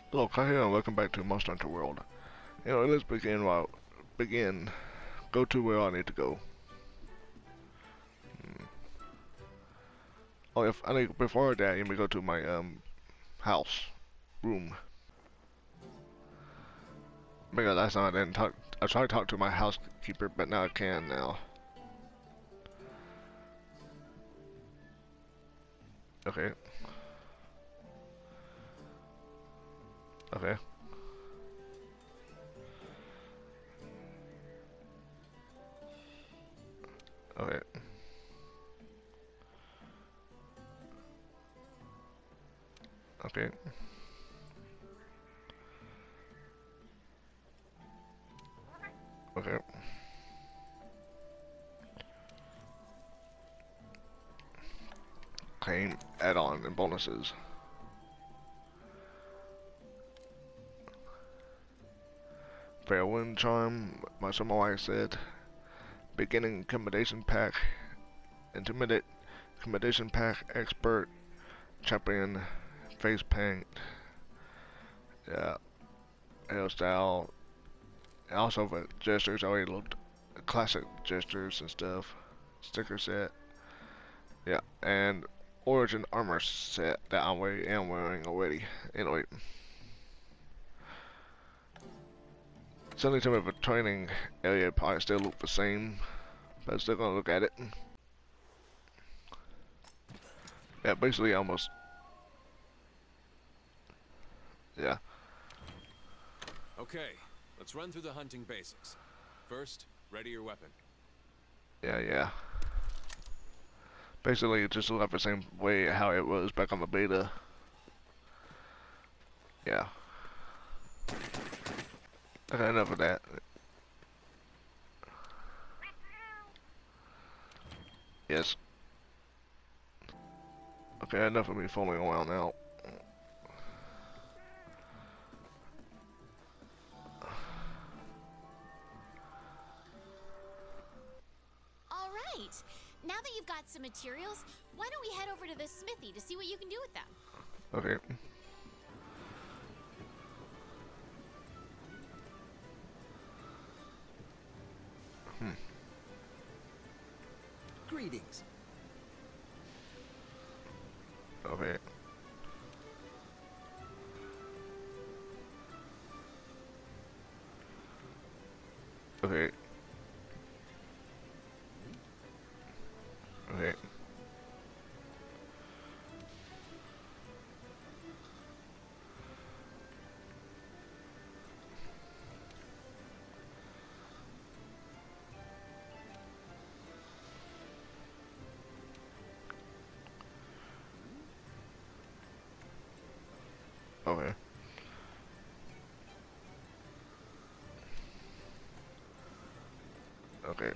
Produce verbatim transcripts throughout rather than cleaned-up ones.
Hello, Kai here, and welcome back to Monster Hunter World. Anyway, let's begin. While begin, go to where I need to go. Hmm. Oh, if I need before that, let me go to my um house room. Because last time I didn't talk. I tried to talk to my housekeeper, but now I can now. Okay. Okay. Okay. Okay. Okay. Claim add-on and bonuses. Fair wind charm. My summer wife said. Beginning accommodation pack. Intimidate accommodation pack. Expert. Champion. Face paint. Yeah. Hairstyle. Also for gestures, I already looked classic gestures and stuff. Sticker set. Yeah, and origin armor set that I'm wearing, am wearing already. Anyway. Suddenly some of a training area probably still look the same. But I'm still gonna look at it. Yeah, basically almost. Yeah. Okay, let's run through the hunting basics. First, ready your weapon. Yeah, yeah. Basically, it just looked the same way how it was back on the beta. Yeah. Okay, enough of that. Yes. Okay, enough of me fooling around now. All right. Now that you've got some materials, why don't we head over to the smithy to see what you can do with them? Okay. Hmm. Greetings. Okay. Okay. Okay. Okay. Okay.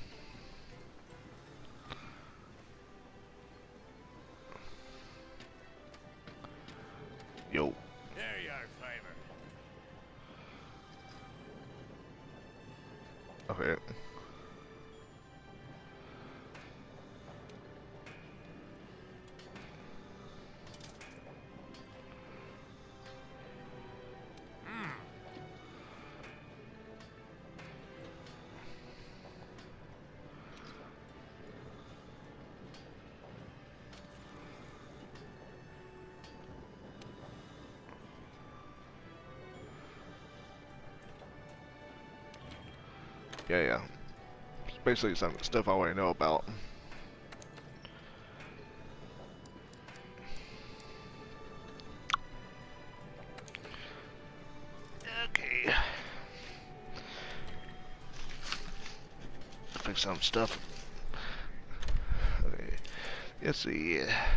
Yo. There you are, Fiver. Okay. Yeah, yeah. It's basically some stuff I already know about. Okay. Fix some stuff. Okay. Let's see.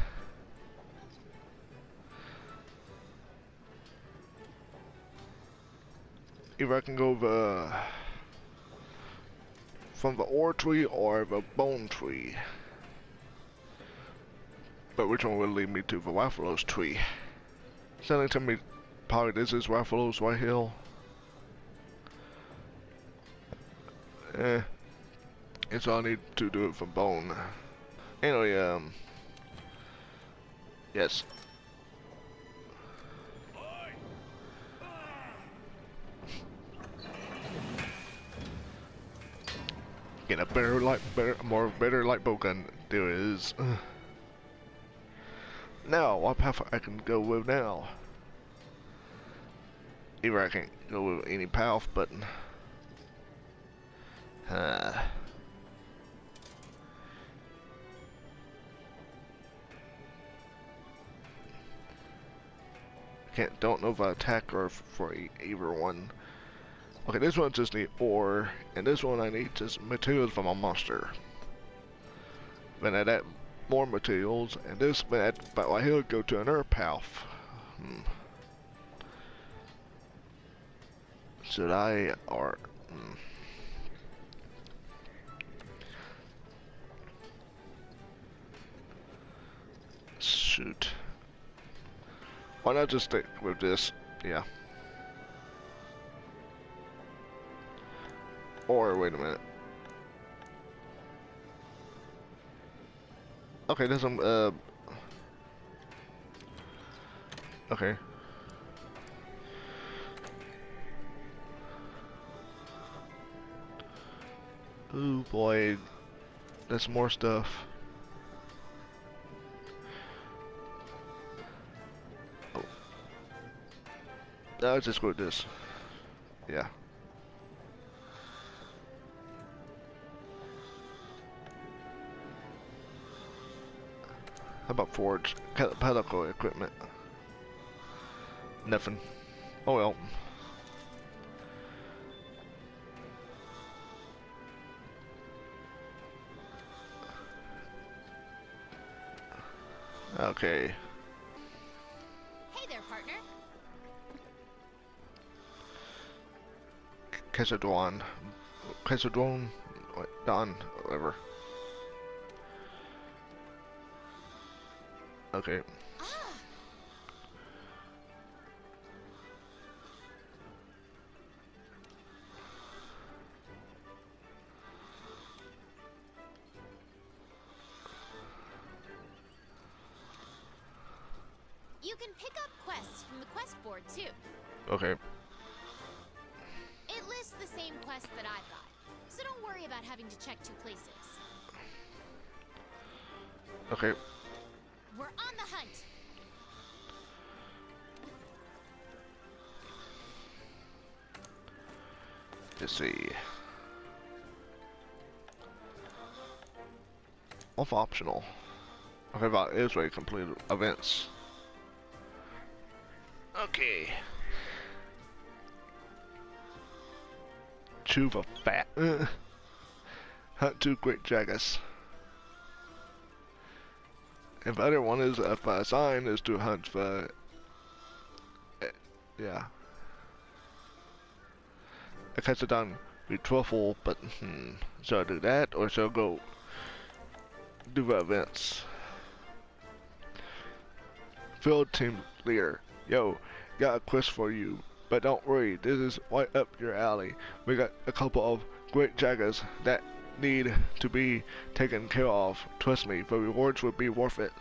If I can go the from the ore tree or the bone tree. But which one will lead me to the Rathalos tree? Something tell me probably this is Rathalos right here. Eh. It's all I need to do it from bone. Anyway, um yes. Get a better light, better, more better light bow gun. There it is. Now, what path I can go with now? Either I can't go with any path, but uh, can't. Don't know if I attack or for e either one. Okay, this one just need ore, and this one I need just materials from a monster. Then I add more materials, and this but right here go to another path. Hmm. Should I or hmm. Shoot. Why not just stick with this? Yeah. Or wait a minute. Okay, there's some uh okay. Ooh boy, there's more stuff. Oh. I'll just go with this. Yeah. How about forge pedicle equipment? Nothing. Oh well. Okay. Hey there, partner. Casadron. Casadron. What? Don. Whatever. Okay. Ah. You can pick up quests from the quest board too. Okay. It lists the same quest that I've got, so don't worry about having to check two places. Okay. We're on the hunt. Let's see. Off optional. Okay, about Israel completed events. Okay. Chuva fat. Hunt two great jagas. If the other one is if a sign is to hunt for uh, yeah. I catch it done be truffle, but hmm. Should I do that or should I go do the events? Field team leader. Yo, got a quest for you. But don't worry, this is right up your alley. We got a couple of great jagas that need to be taken care of. Trust me, the rewards will be worth it.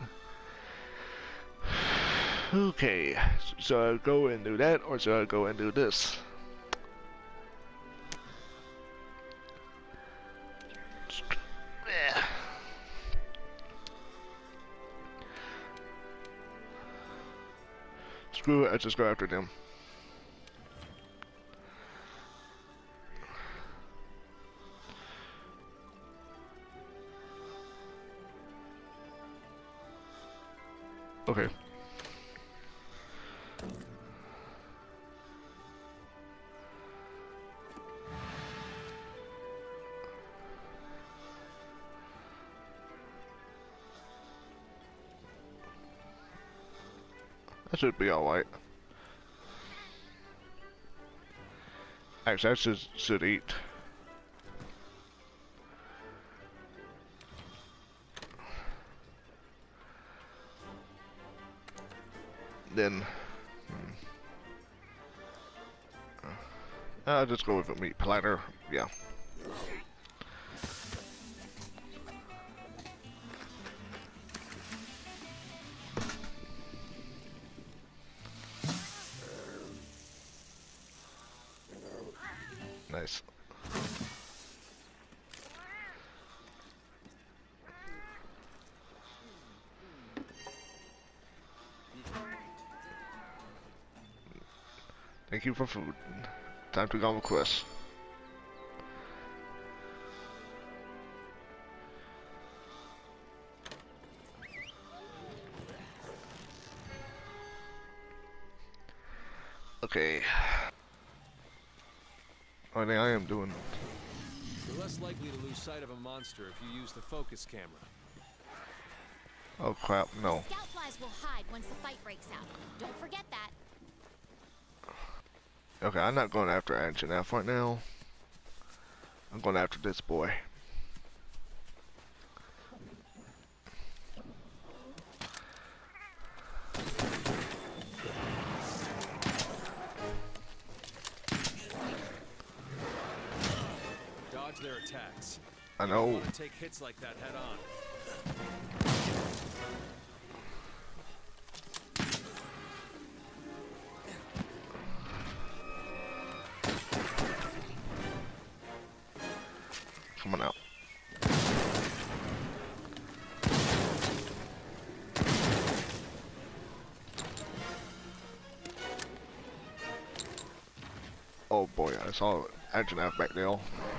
Okay, so I go and do that, or should I go and do this? Yeah. Screw it, I just go after them. Okay. That should be alright. Actually, I should, should eat. Then hmm. I'll just go with a meat platter. Yeah. Nice. Thank you for food. Time to go on a quest. Okay. I think I am doing. You're less likely to lose sight of a monster if you use the focus camera. Oh crap, no. Scout flies will hide once the fight breaks out. Don't forget that. Okay, I'm not going after Ancient F right now. I'm going after this boy. Dodge their attacks. I You don't know. want to take hits like that head on. Come on out. Oh boy, I saw Ancient F back there.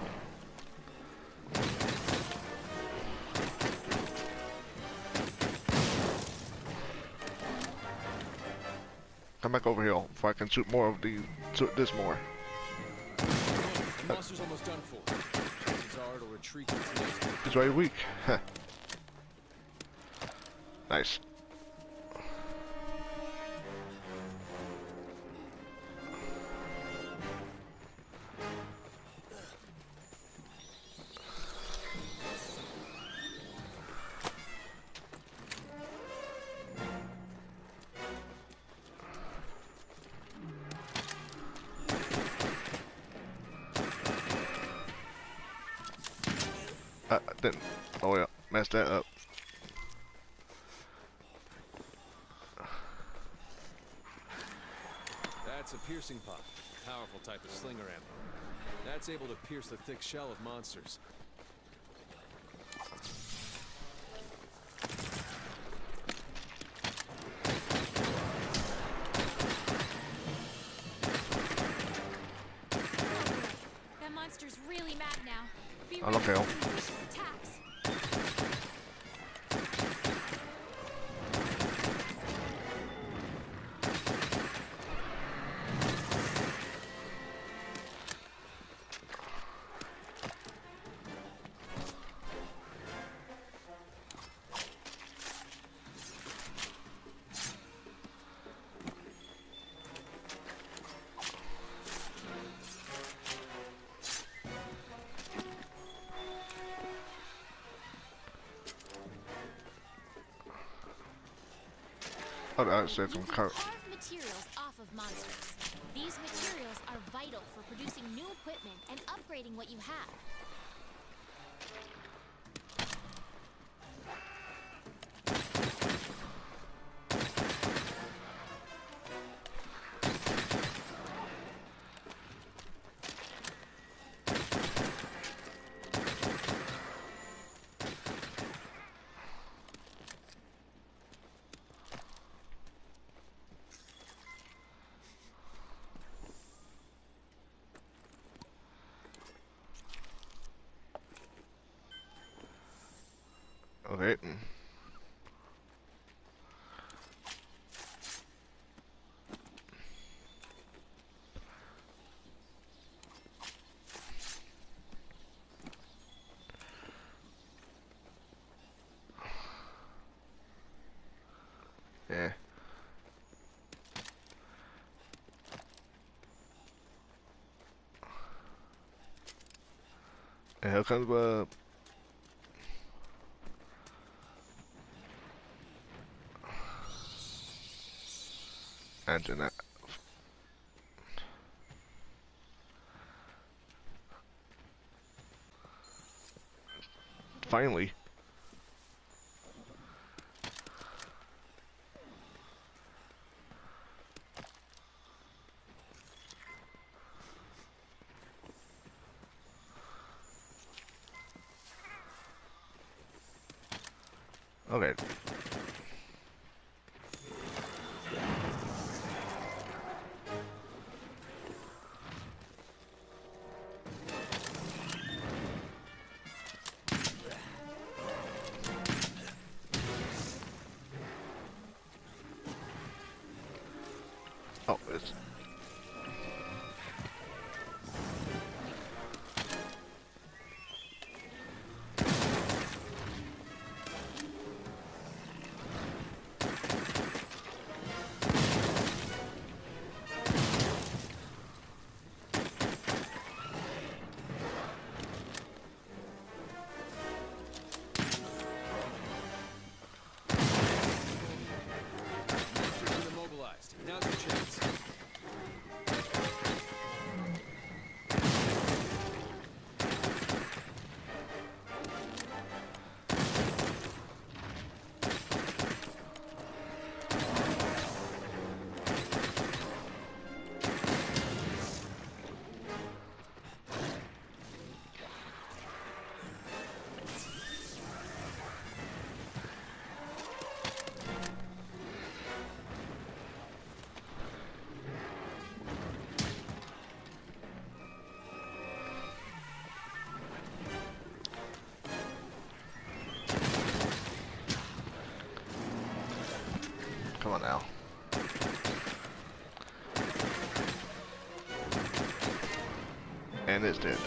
Come back over here before I can shoot more of these. Shoot this more. The monster's almost done for. Chances are it'll retreat to flee. He's very weak. Nice. I didn't. Oh yeah, messed that up. That's a piercing pot. Powerful type of slinger ammo. That's able to pierce the thick shell of monsters. That monster's really mad now. Be Oh, ready okay. for some vicious attacks. Oh, I said some You can car. carve materials off of monsters. These materials are vital for producing new equipment and upgrading what you have. Okay. Yeah. And here comes uh Antoinette. Finally. Okay. Oh, it's Monsters immobilized. Now's your chance. come on now. And it's dead.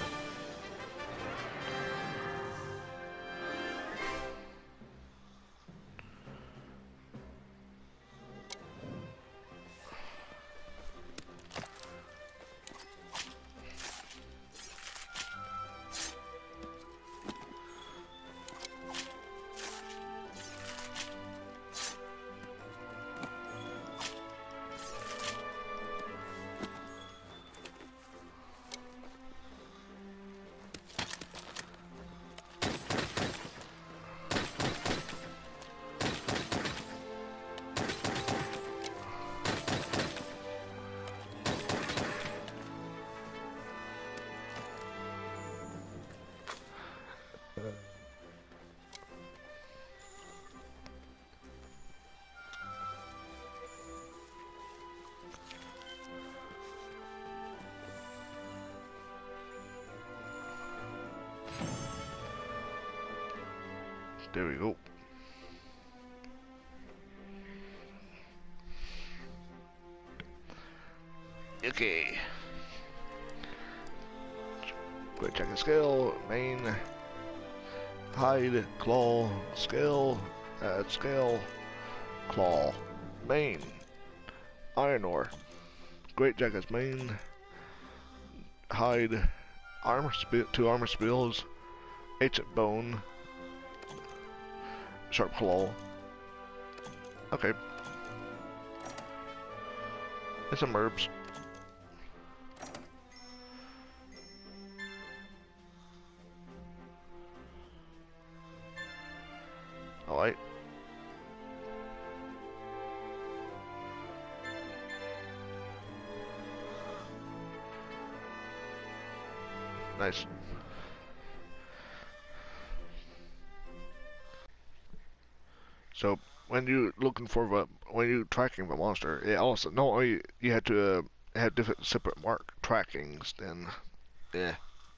There we go. Okay. Quick check and scale, main, hide, claw, scale, add scale, claw, main, iron ore, great jackets main, hide, armor spill, two armor spills, ancient bone, sharp claw. Okay. And some herbs. Alright. Nice. So when you looking for the when you tracking the monster, it also not only you had to uh, have different separate mark trackings. Then, yeah,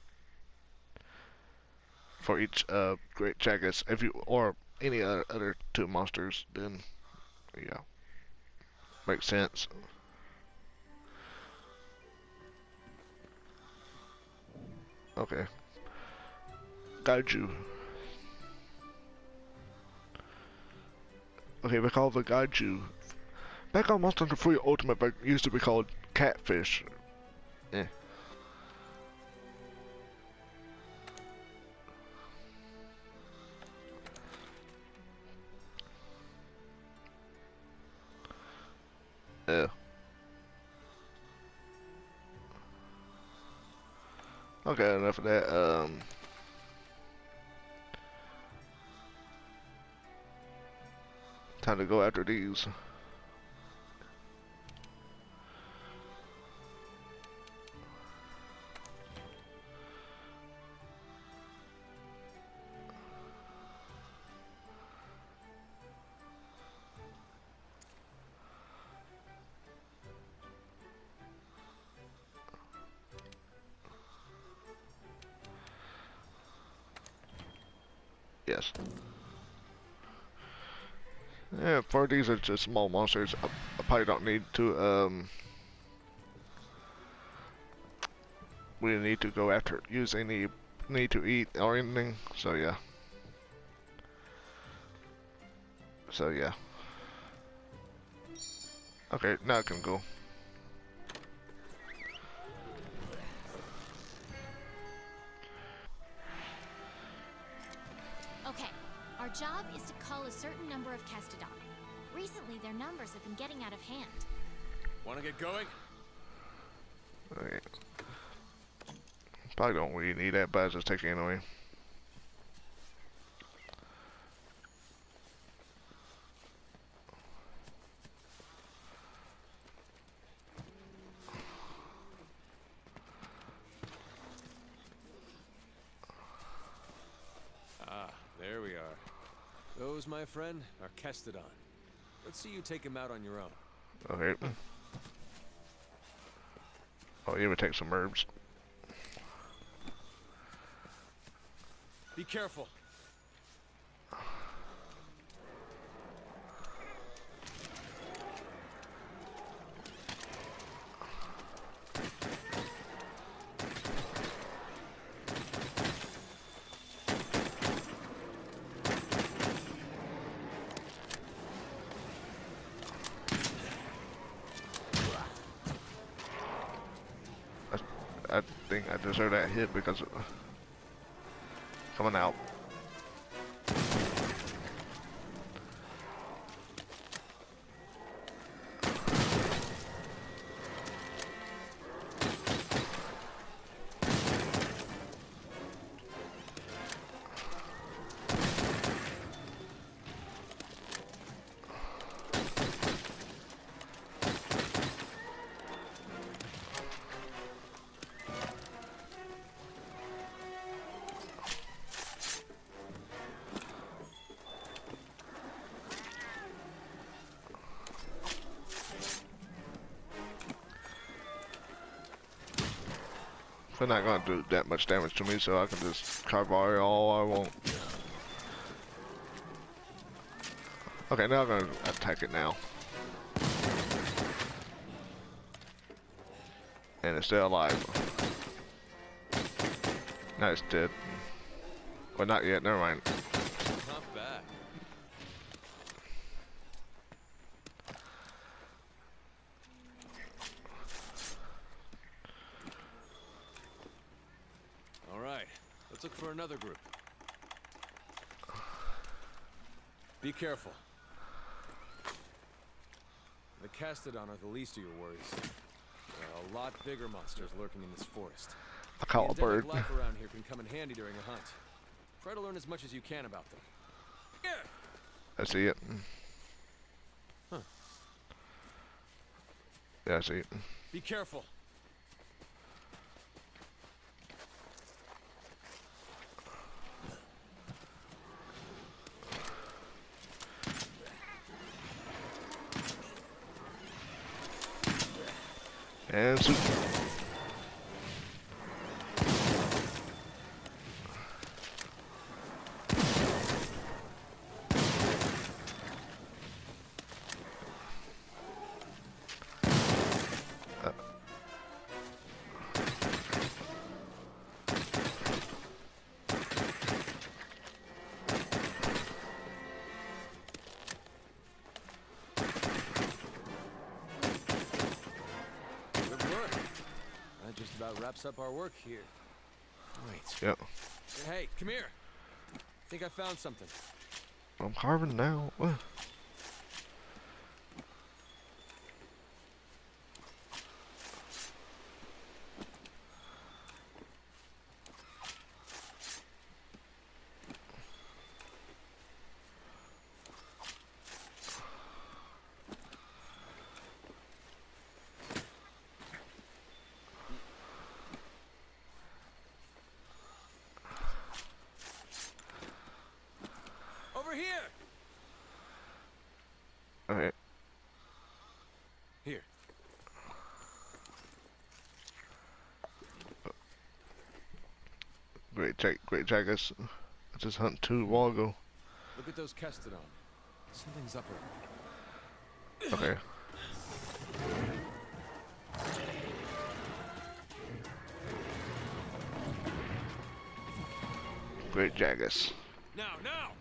for each uh great jackets, if you or any other, other two monsters, then yeah, makes sense. Okay, Gaiju. Okay, we call the Gaiju. Back on Monster Hunter three Ultimate, but used to be called Catfish. Yeah. Yeah. Okay, enough of that. Um. Time to go after these. Yes. Yeah, for these are just small monsters. I, I probably don't need to um we need to go after use any need to eat or anything. So yeah. So yeah. Okay, now I can go. Okay, our job is to cull a certain number of Kestodon. Recently, their numbers have been getting out of hand. Want to get going? Okay. Probably don't really need that, but I'll just take it anyway. Ah, there we are. Those, my friend, are Kestodon. Let's see you take him out on your own. Okay. Oh, you would take some herbs. Be careful. I think I deserve that hit because of coming out. They're not gonna do that much damage to me, so I can just carve all I want. Okay, now I'm gonna attack it now. And it's still alive. Now it's dead. Well, not yet, never mind. Not bad. All right, let's look for another group. Be careful. The Kestodon are the least of your worries. There are a lot bigger monsters lurking in this forest. I call The a bird. endemic life around here can come in handy during a hunt. Try to learn as much as you can about them. Yeah. I see it. Huh. Yeah, I see it. Be careful. And shoot. Uh. Just about wraps up our work here. Wait. Yep. Hey, come here. Think I found something. I'm carving now. What? Over here. Okay. Here. Great check, great check. I s- I just hunted two a while ago. Look at those Kestodon. Something's up around. Okay. Great Jagus. Now, now!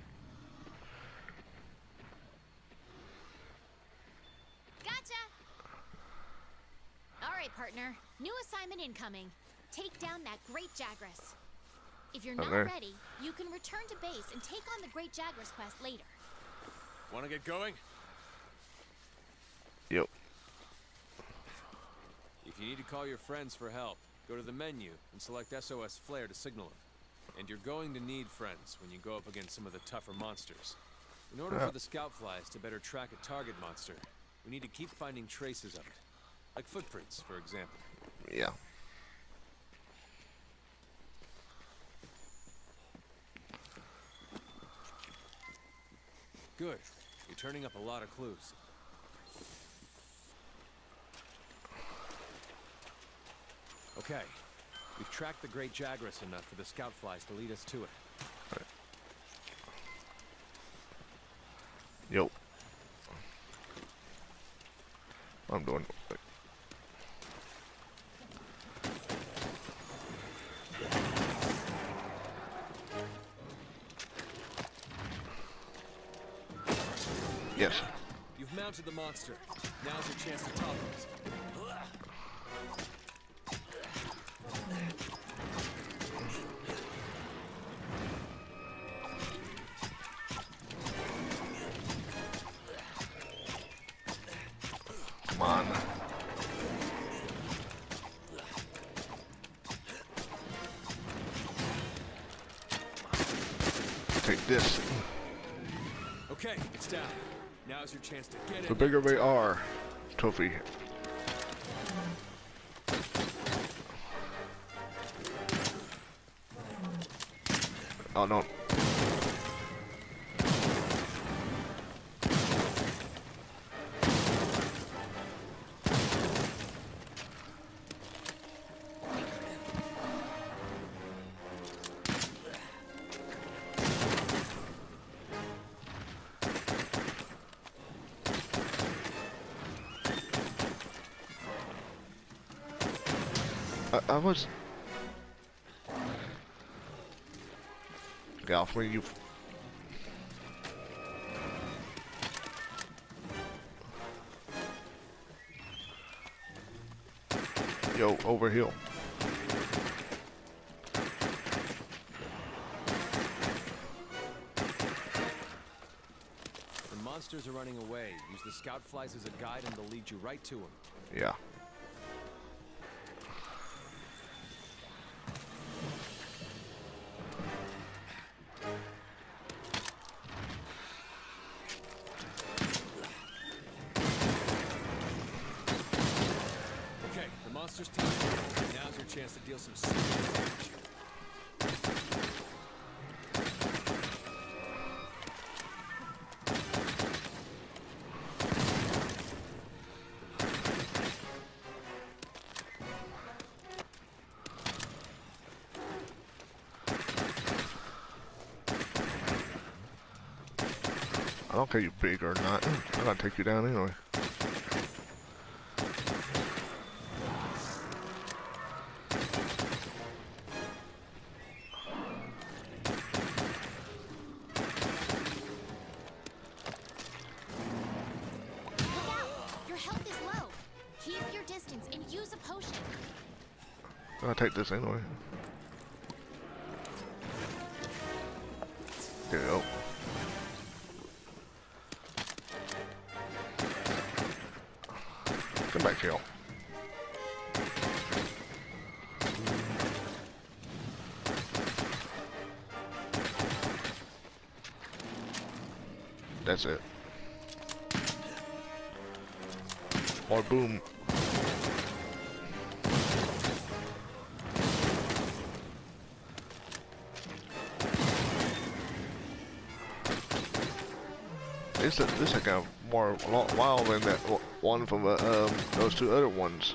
Gotcha! Alright, partner. New assignment incoming. Take down that Great Jagras. If you're not Okay. ready, you can return to base and take on the Great Jagras quest later. Want to get going? Yep. If you need to call your friends for help, go to the menu and select S O S Flare to signal them. And you're going to need friends when you go up against some of the tougher monsters. In order Yeah. for the scout flies to better track a target monster, we need to keep finding traces of it. Like footprints, for example. Yeah. Good. You're turning up a lot of clues. Okay. We've tracked the Great Jagras enough for the scout flies to lead us to it. Yo. I'm doing. Yes. You've mounted the monster. Now's your chance to topple it. Come on. Take this. Okay, it's down. Now's your chance to get The it. bigger they are, trophy. Oh no. I, I was. Get off me, you. Yo, over hill. When monsters are running away, use the scout flies as a guide and they'll lead you right to them. Yeah. Okay, the monster's time. Now's your chance to deal some serious damage. I don't care you big or not. I'm gonna take you down anyway. Look out! Your health is low. Keep your distance and use a potion. I'm gonna take this anyway. There you go. Come back here. That's it. Or boom. This is this is kind of more a lot wild than that o- one from uh, um those two other ones.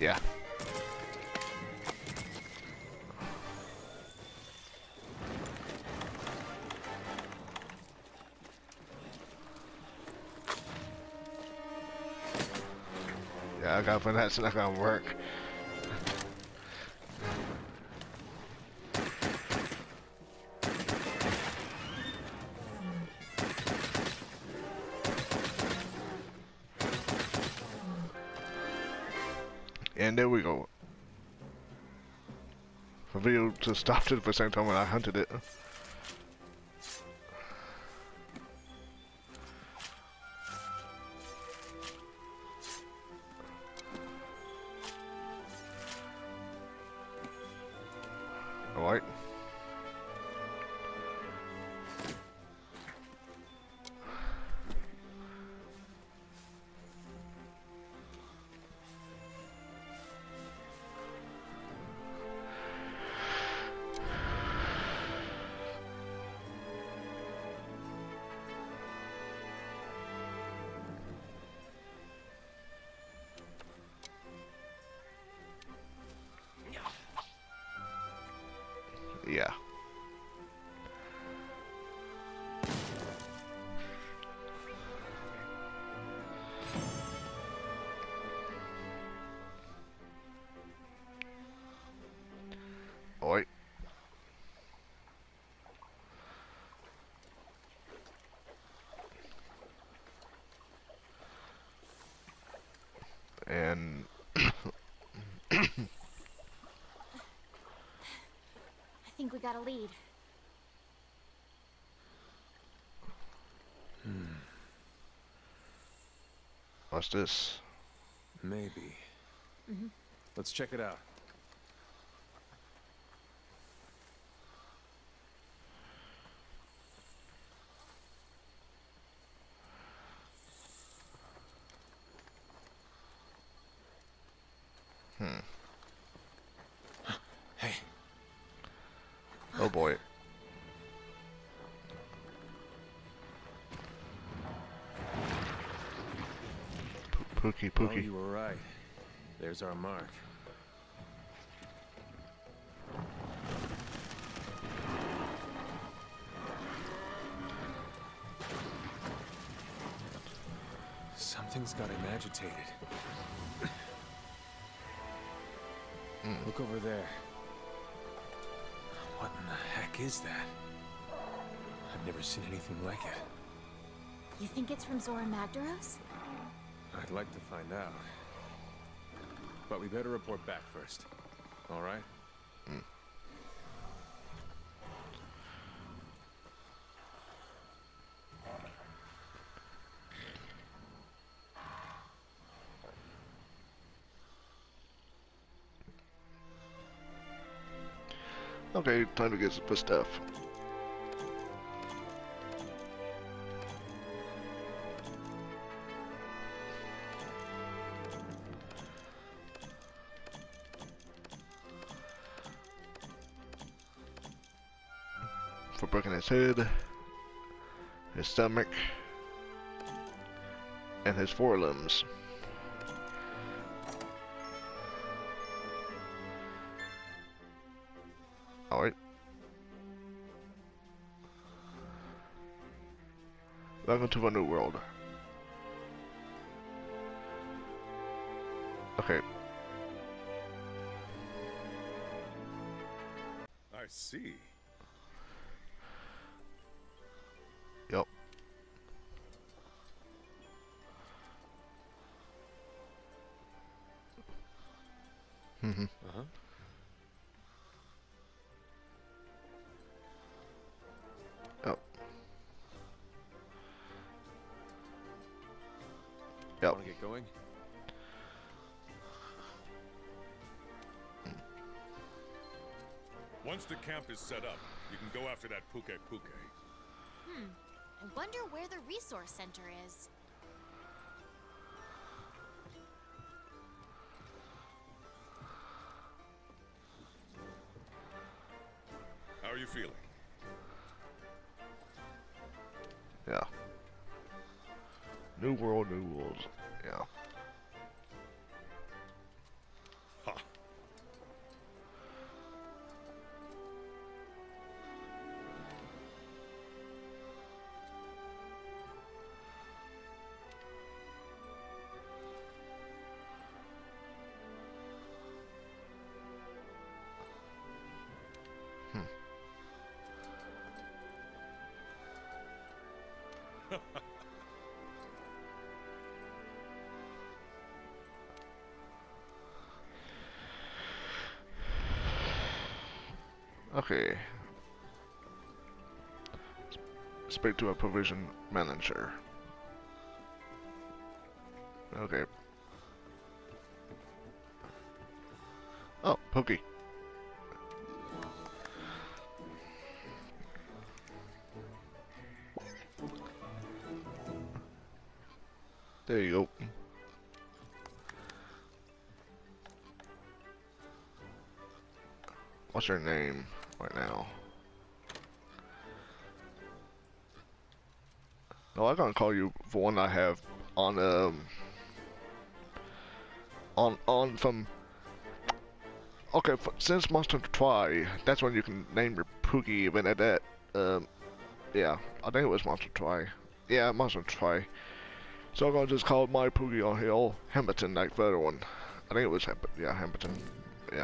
Yeah. Yeah, I got, but that's not gonna work. And there we go. The video just stopped at the same time when I hunted it. Alright. Yeah. Alright. And I think we got a lead. Hmm. what's this? Maybe. Mm-hmm. Let's check it out. Hmm. Hey. Oh boy. Pookie, Oh, Pookie. you were right. There's our mark. Something's got him agitated. Mm. Look over there. What in the heck is that? I've never seen anything like it. You think it's from Zora Magdaros? I'd like to find out. But we better report back first. All right? Mm. Okay, time to get some stuff. For breaking his head, his stomach, and his forelimbs. Alright. Welcome to a new world. Okay. I see. Yep. Mm-hmm. Uh-huh. Yep. Yep. Want to get going? Once the camp is set up, you can go after that Puke Puke. Hmm. I wonder where the resource center is. How are you feeling? Yeah. New world, new rules. Yeah. Okay. Speak to a provision manager. Okay. Oh, Pokey. There you go. What's your name right now? No, I'm gonna call you for one I have on um on on from. Okay, f since Monster Try, that's when you can name your Pookie. Even at that, um, yeah, I think it was Monster Try. Yeah, Monster Try. So I'm gonna just call my Pookie on Hill Hamilton, like the other one. I think it was Hamilton. Yeah, Hamilton. Yeah.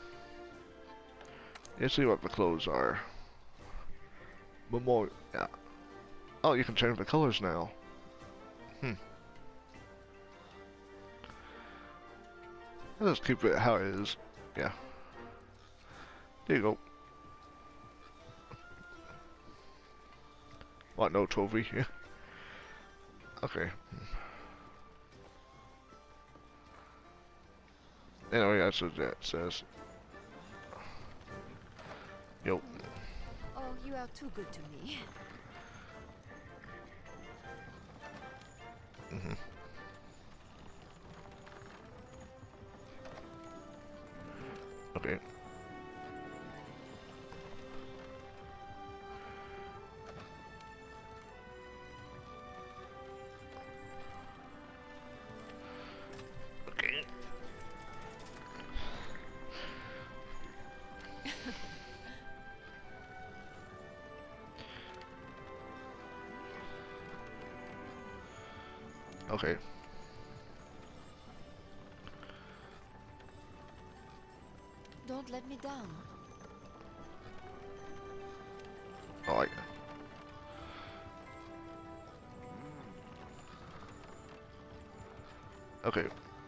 Let's see what the clothes are. Memorial. Yeah. Oh, you can change the colors now. Hmm. Let's keep it how it is. Yeah. There you go. What, no trophy? Yeah. Okay. Anyway, that's what that says. Yo. Oh, you are too good to me. Mm-hmm. Okay. Okay. Okay. Don't let me down. Alright. Okay.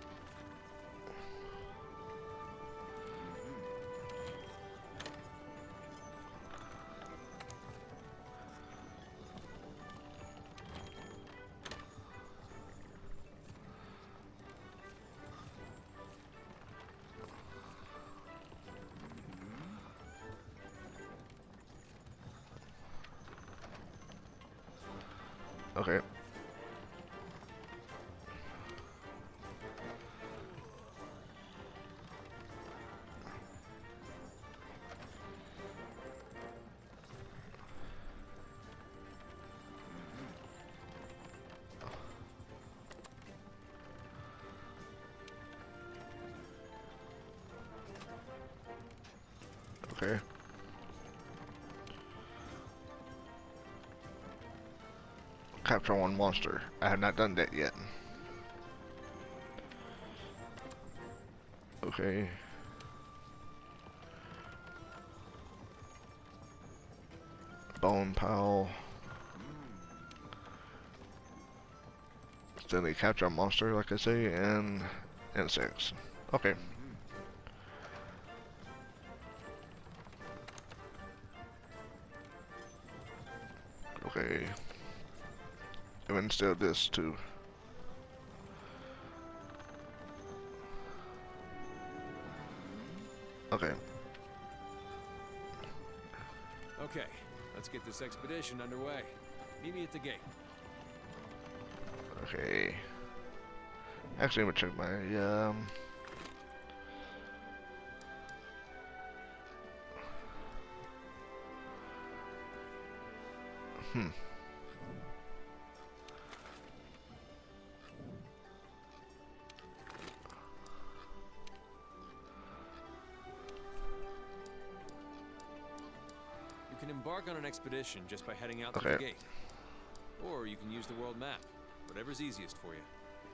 Okay. Okay. Capture one monster. I have not done that yet. Okay. Bone pile. Then they capture a monster, like I say, and insects. Okay. Okay. And instead of this too. Okay. Okay, let's get this expedition underway. Meet me at the gate. Okay. Actually, I'm gonna check my um. Hmm. You can embark on an expedition just by heading out Okay. through the gate. Or you can use the world map. Whatever's easiest for you.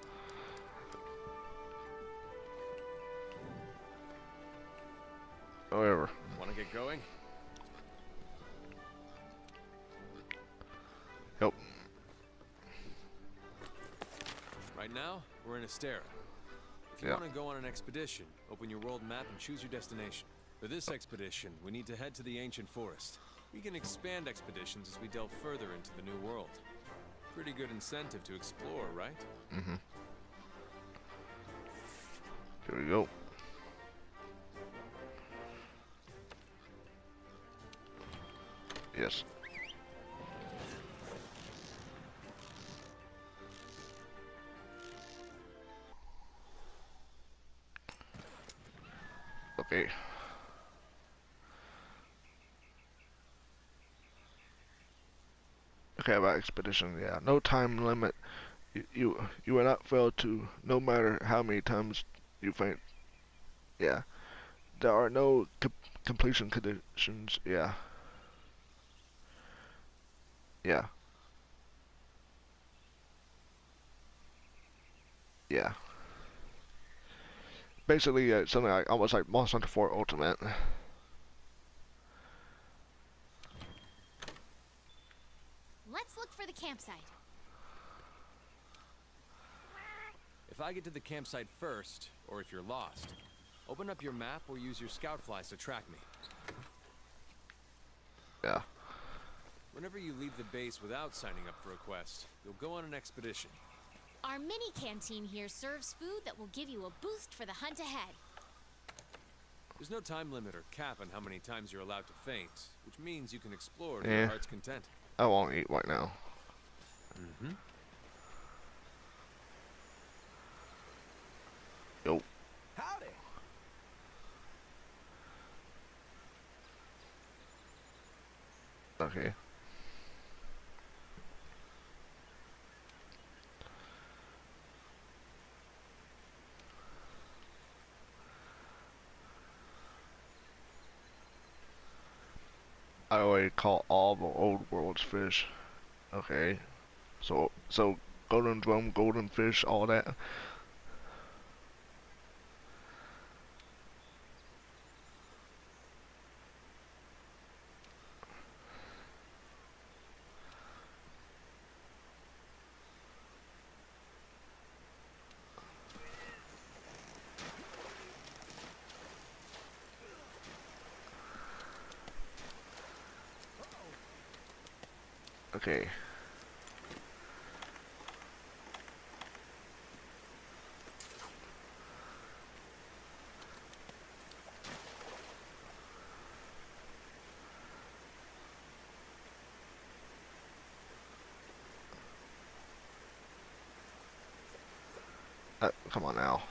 However. Want to get going? Yep. now, we're in Astera. If you Yeah. want to go on an expedition, open your world map and choose your destination. For this expedition, we need to head to the ancient forest. We can expand expeditions as we delve further into the new world. Pretty good incentive to explore, right? Mm-hmm. Here we go. Yes. Okay. Okay, about expedition, yeah. No time limit. You you, you will not fail to, no matter how many times you faint. Yeah. There are no com completion conditions. Yeah. Yeah. Yeah. Basically, uh, something like almost like Monster Hunter four Ultimate. Let's look for the campsite. If I get to the campsite first, or if you're lost, open up your map or use your scout flies to track me. Yeah. Whenever you leave the base without signing up for a quest, you'll go on an expedition. Our mini canteen here serves food that will give you a boost for the hunt ahead. There's no time limit or cap on how many times you're allowed to faint, which means you can explore to Yeah. your heart's content. I won't eat right now. Mm-hmm. Yo. Howdy! Okay. I already caught all the old world's fish. Okay. So so golden drum, golden fish, all that. Okay. Uh, come on now.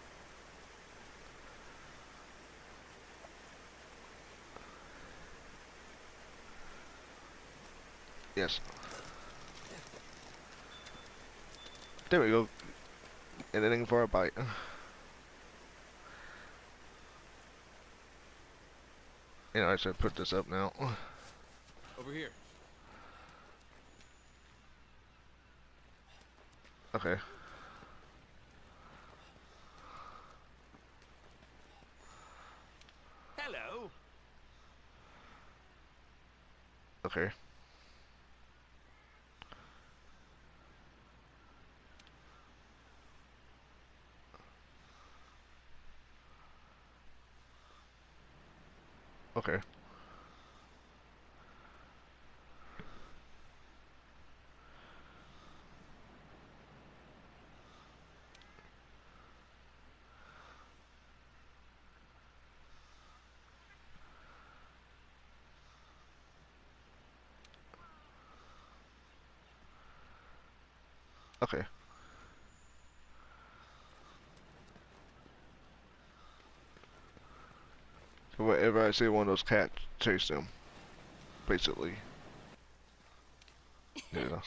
Yes. There we go. Anything for a bite. You know, I should put this up now. Over here. Okay. Hello! Okay. Okay. Okay. So whenever I see one of those cats, chase them. Basically. Yeah.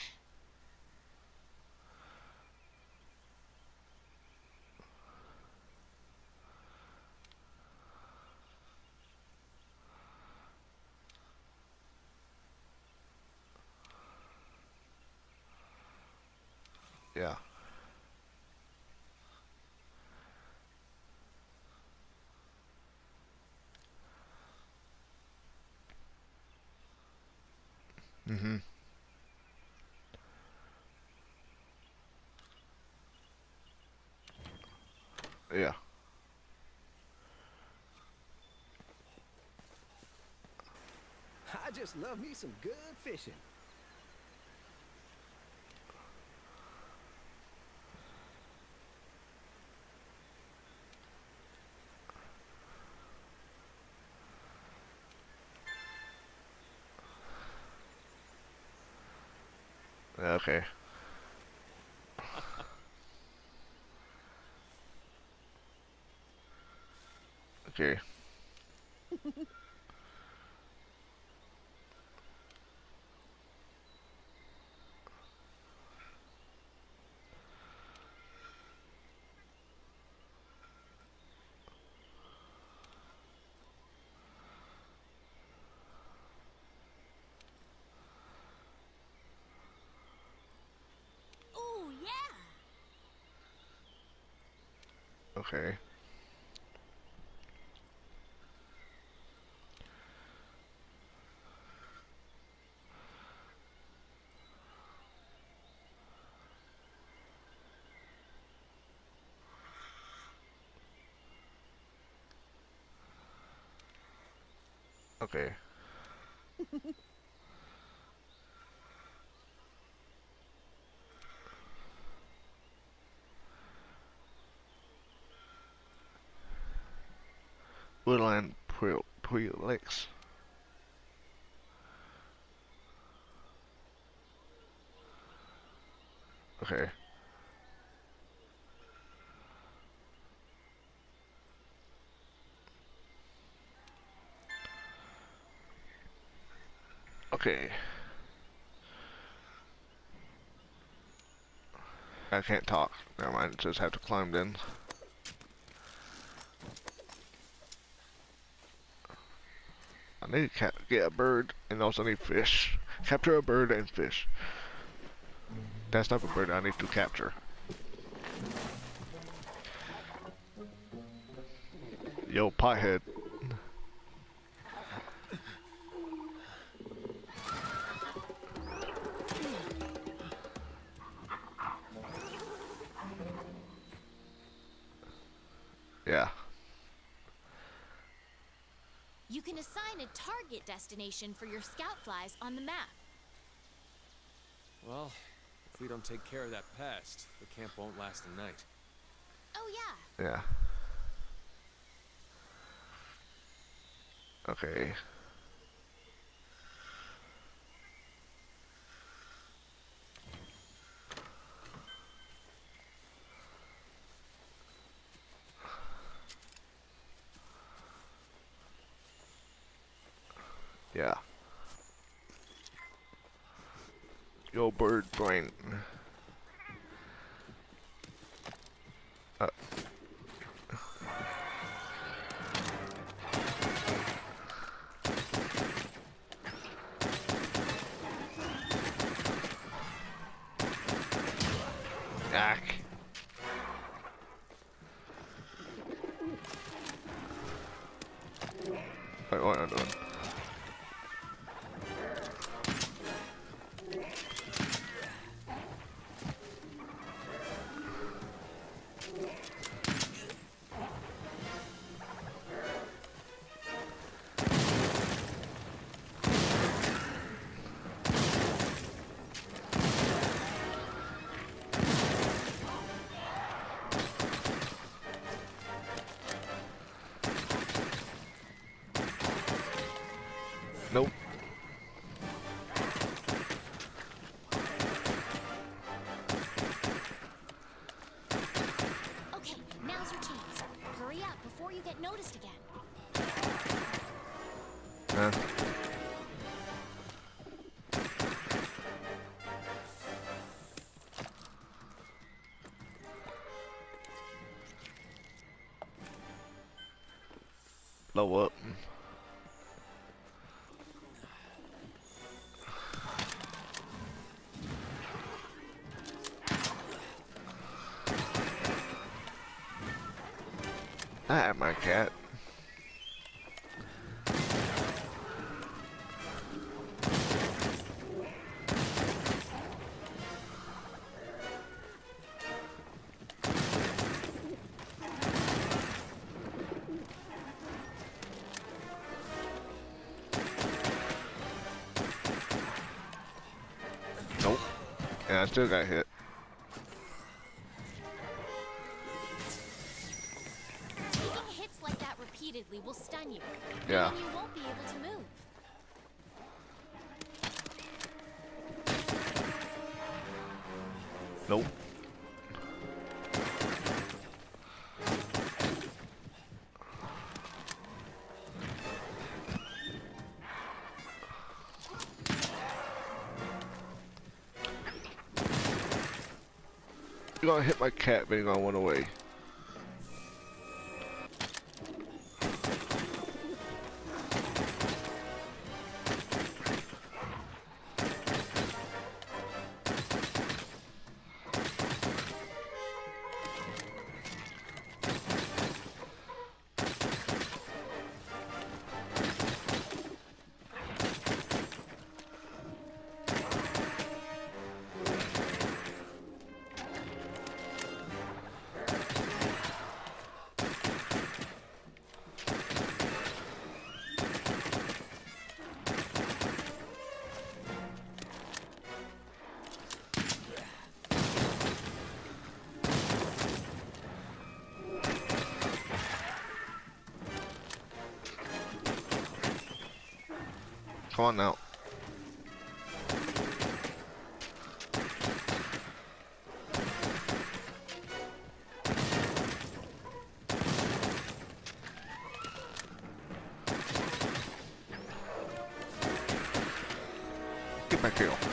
Yeah. Mm-hmm. Yeah. I just love me some good fishing. Okay. Okay. Ooh, yeah. Okay. Okay. Woodland Prelix. Okay. Okay. I can't talk. Never mind, just have to climb in. I need to get a bird and also need fish. Capture a bird and fish. That's not a bird I need to capture. Yo, pothead. Yeah. You can assign a target destination for your scout flies on the map. Well, if we don't take care of that pest, the camp won't last a night. Oh, yeah. Yeah. Okay. Yeah. Yo, bird brain. Uh. Yak. Wait, what am I doing? Nope. Okay, now's your chance. Hurry up before you get noticed again. Huh? Blow up. I have my cat. And I still got hit. Taking hits like that repeatedly will stun you. Yeah. And you won't be able to move. Nope. You're gonna hit my cat, but you're gonna run away. Come on now. Get back here.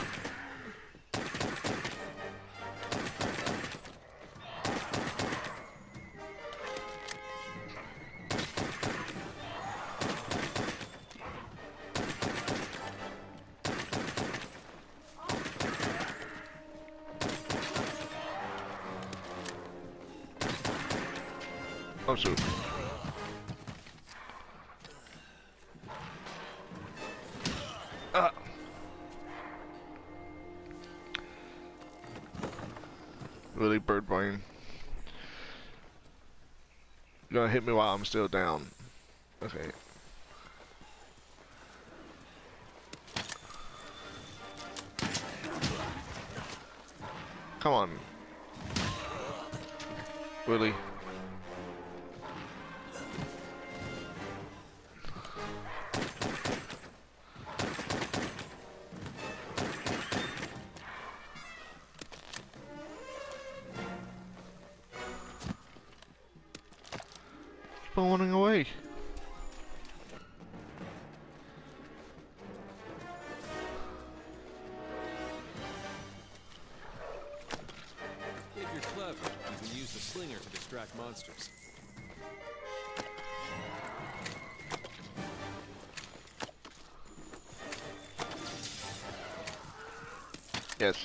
Oh shoot. Ah. Really, bird brain. You're gonna hit me while I'm still down. Okay. Come on. Really? Running away. If you're clever, you can use the slinger to distract monsters. Yes.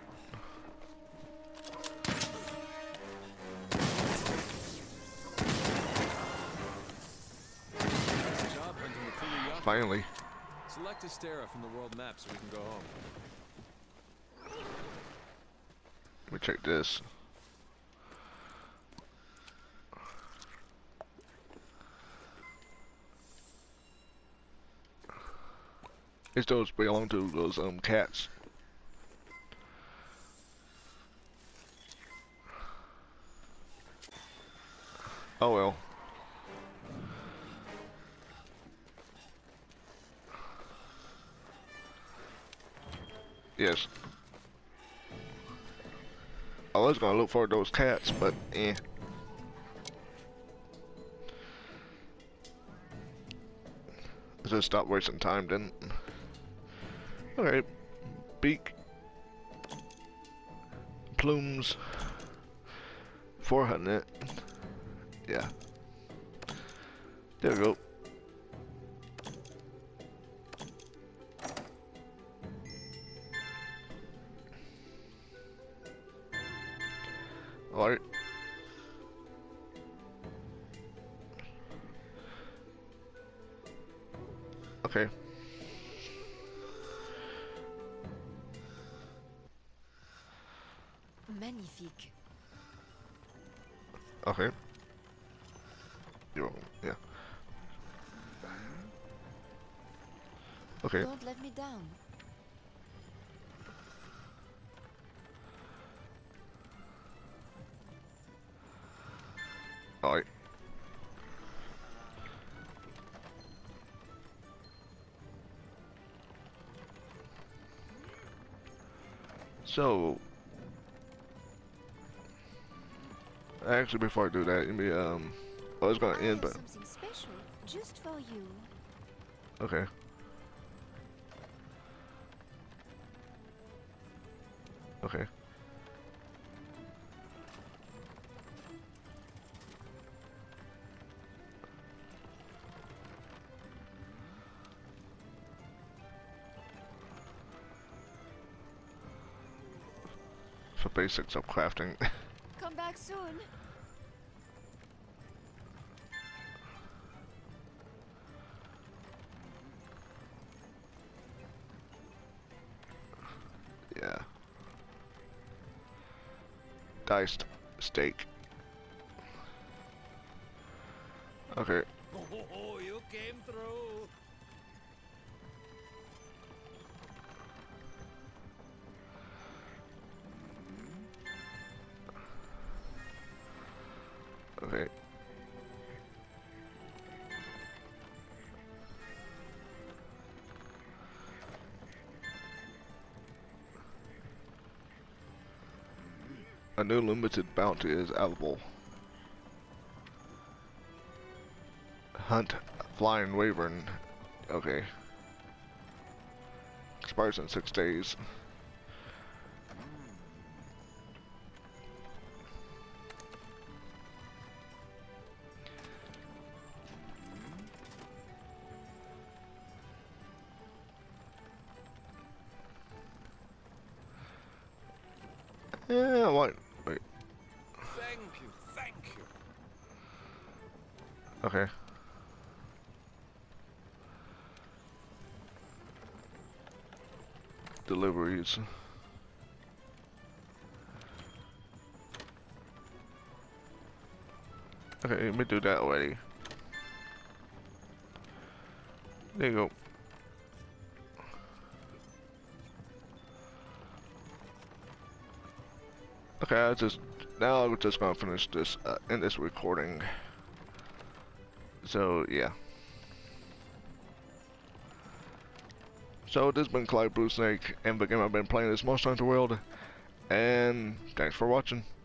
Finally. Select Astera from the world map so we can go home. Let me check this. It's those belong to those um cats. Oh well. Yes. I was gonna look for those cats, but eh. Let's just stop wasting time then. Alright. Beak. Plumes. four hundred. Yeah. There we go. Alright. Okay. Magnifique. Okay. You're welcome. Yeah. Okay. Don't let me down. Alright. So, actually, before I do that, let me, um, I was gonna I end, have but something special just for you. okay. Okay. For basics of crafting. Come back soon. Yeah. Diced steak. Okay. Oh, you came through. Okay. A new limited bounty is available. Hunt flying wyvern. Okay. Expires in six days. Yeah, what? Wait. Thank you, thank you. Okay. Deliveries. Okay, let me do that already. There you go. Okay, I just now I'm just gonna finish this uh, in this recording. So yeah. So this has been Clyde Blue Snake, and the game I've been playing is Monster Hunter World, and thanks for watching.